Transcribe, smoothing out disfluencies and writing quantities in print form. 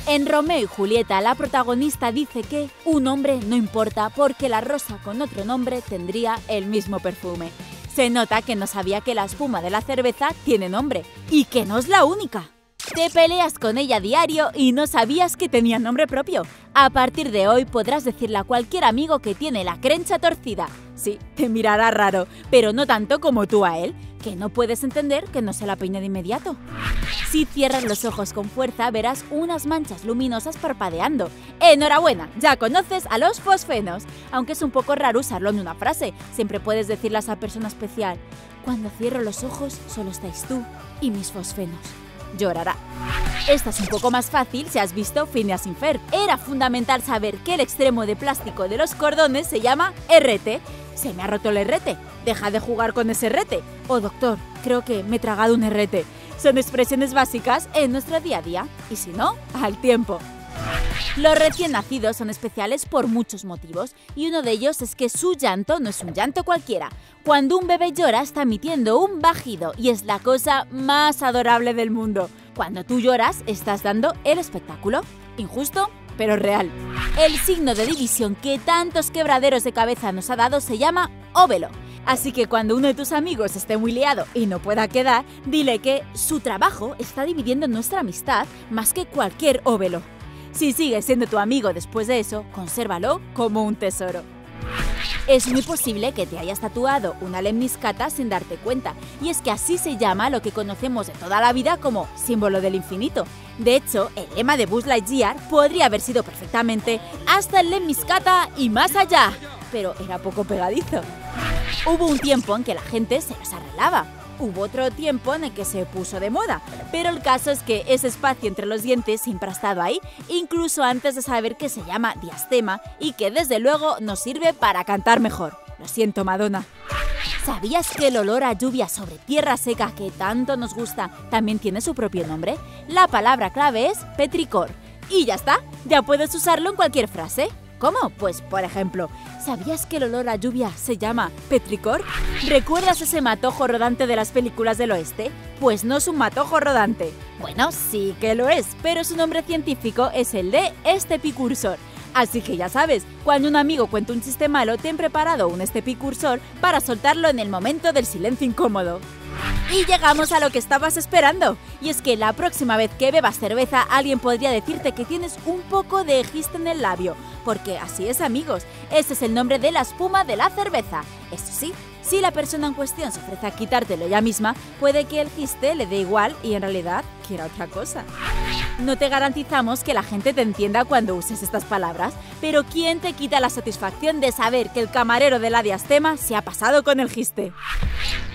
En Romeo y Julieta, la protagonista dice que un nombre no importa porque la rosa con otro nombre tendría el mismo perfume. Se nota que no sabía que la espuma de la cerveza tiene nombre y que no es la única. Te peleas con ella a diario y no sabías que tenía nombre propio. A partir de hoy podrás decirle a cualquier amigo que tiene la crencha torcida. Sí, te mirará raro, pero no tanto como tú a él, que no puedes entender que no se la peine de inmediato. Si cierras los ojos con fuerza, verás unas manchas luminosas parpadeando. ¡Enhorabuena! Ya conoces a los fosfenos. Aunque es un poco raro usarlo en una frase, siempre puedes decirle a esa persona especial: cuando cierro los ojos, solo estáis tú y mis fosfenos. Llorará. Esta es un poco más fácil si has visto Phineas y Ferb. Era fundamental saber que el extremo de plástico de los cordones se llama herrete. Se me ha roto el herrete. Deja de jugar con ese herrete. Oh, doctor, creo que me he tragado un herrete. Son expresiones básicas en nuestro día a día. Y si no, al tiempo. Los recién nacidos son especiales por muchos motivos y uno de ellos es que su llanto no es un llanto cualquiera. Cuando un bebé llora está emitiendo un bajido y es la cosa más adorable del mundo. Cuando tú lloras estás dando el espectáculo. Injusto, pero real. El signo de división que tantos quebraderos de cabeza nos ha dado se llama óvelo. Así que cuando uno de tus amigos esté muy liado y no pueda quedar, dile que su trabajo está dividiendo nuestra amistad más que cualquier óvelo. Si sigues siendo tu amigo después de eso, consérvalo como un tesoro. Es muy posible que te hayas tatuado una lemniscata sin darte cuenta, y es que así se llama lo que conocemos de toda la vida como símbolo del infinito. De hecho, el lema de Buzz Lightyear podría haber sido perfectamente hasta el lemniscata y más allá, pero era poco pegadizo. Hubo un tiempo en que la gente se los arreglaba. Hubo otro tiempo en el que se puso de moda, pero el caso es que ese espacio entre los dientes siempre ha estado ahí, incluso antes de saber que se llama diastema y que desde luego nos sirve para cantar mejor. Lo siento, Madonna. ¿Sabías que el olor a lluvia sobre tierra seca que tanto nos gusta también tiene su propio nombre? La palabra clave es petricor. Y ya está, ya puedes usarlo en cualquier frase. ¿Cómo? Pues, por ejemplo, ¿sabías que el olor a lluvia se llama petricor? ¿Recuerdas ese matojo rodante de las películas del oeste? Pues no es un matojo rodante. Bueno, sí que lo es, pero su nombre científico es el de estepicursor. Así que ya sabes, cuando un amigo cuenta un chiste malo, ten preparado un estepicursor para soltarlo en el momento del silencio incómodo. Y llegamos a lo que estabas esperando, y es que la próxima vez que bebas cerveza alguien podría decirte que tienes un poco de giste en el labio, porque así es, amigos, ese es el nombre de la espuma de la cerveza. Eso sí, si la persona en cuestión se ofrece a quitártelo ella misma, puede que el giste le dé igual y en realidad quiera otra cosa. No te garantizamos que la gente te entienda cuando uses estas palabras, pero ¿quién te quita la satisfacción de saber que el camarero de la diastema se ha pasado con el giste?